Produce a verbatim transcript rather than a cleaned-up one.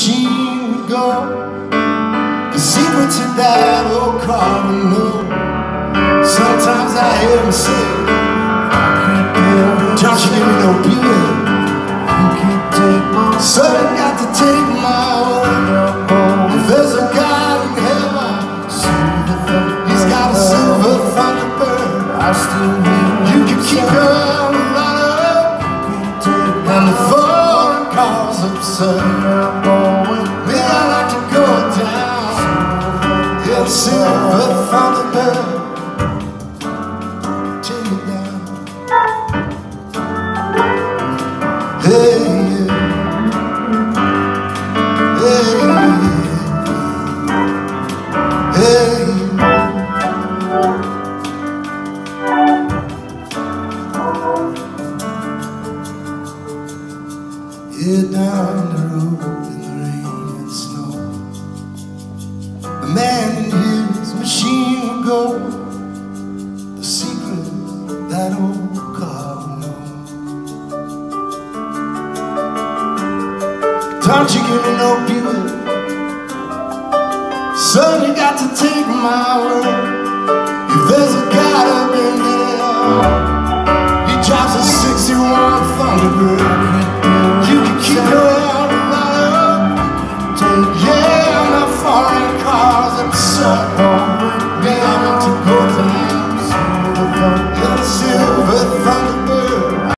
machine would go. The secret to that old car would know. Sometimes I hear him say, don't you give me no beauty, so you got to take my word. If there's a God in heaven, he's got a silver thunderbird. You can keep your runner and the foreign cars absurd. Me, I like to go down in silver thunderbird. Take me down. Hey, hey, hey. Here down the road in the rain and snow, the man in his machine would go. The secret that old car would know. Don't you give me no beauty, son, you got to take my word. If there's a God up in there, he drives a sixty-one Thunderbird. You can keep your head right up. Yeah, my foreign cars absurd.